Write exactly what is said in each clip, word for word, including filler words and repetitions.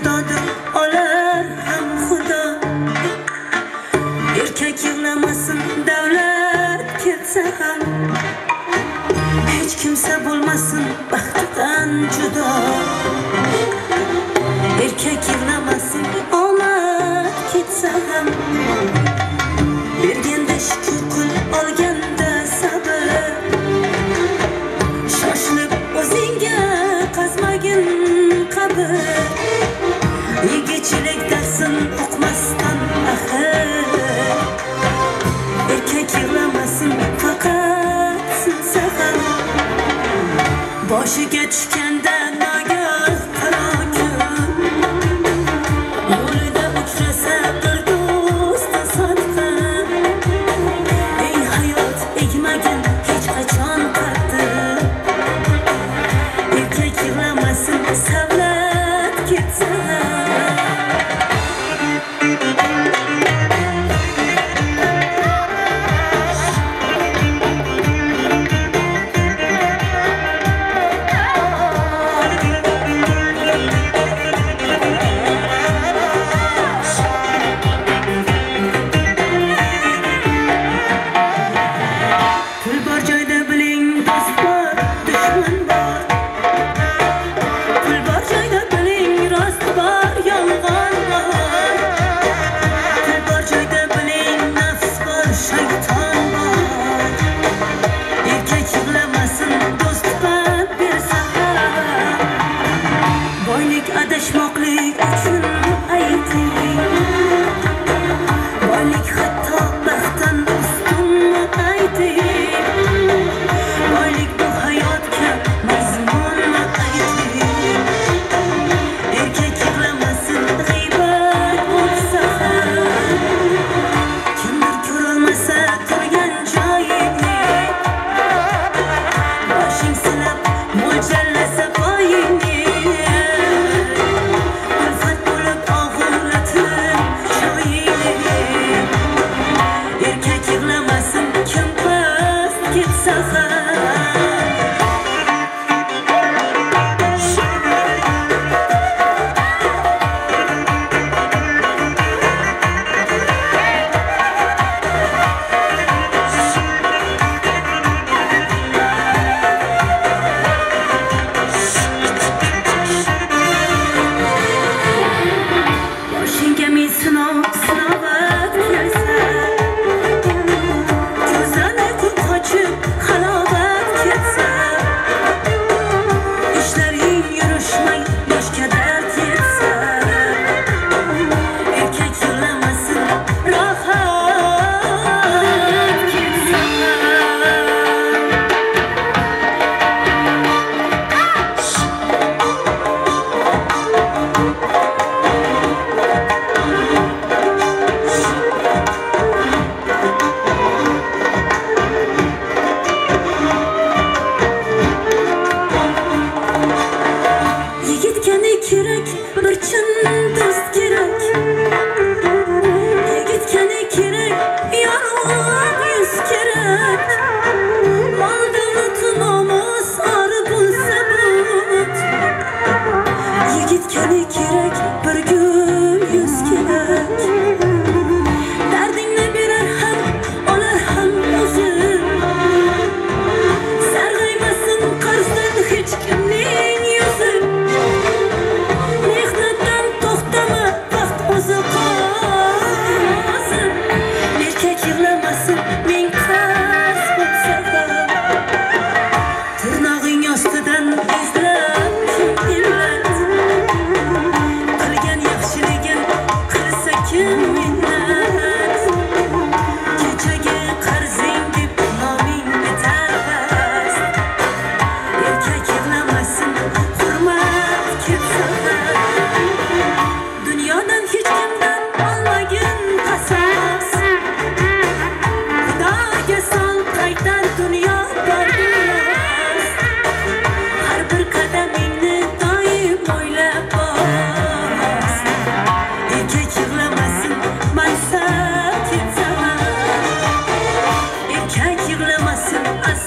xudodir, olar ham xudo. Erkak yig'lamasin, davlat ketsa ham, hech kimsa bo'lmasin baxtidan judo. Erkak yig'lamasin, omad ketsa ham, berganda shukr qil, olganda sabr. Shoshilib o'zingga qazmagin qabr. Yigitchilik darsin o'qmasdan axir. Erkak yig'lamasin, faqat sinsa ham, boshiga tushganda nagor qarokun. Yo'lida uchrasa bir do'st tasodifan. Ey hayot, egmagin hech qachon qattiq. Erkak yig'lamasin, savlat ketsa adashmoqlik uchun ayting. Boylik hatto baxtdan ustunmi ayting. Boylik bu hayotga mazmunmi ayting. Erkak yig'lamasin, g'iybat bo'lsa ham, kimdir ko'rolmasa turgan joyingni. Boshing silab mo'ljallasa poyingni.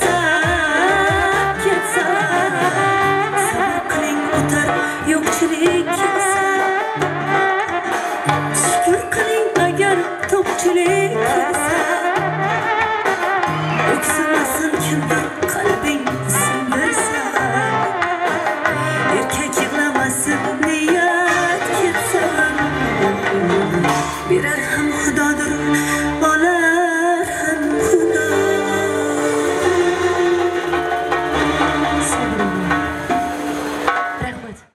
yo'qchilik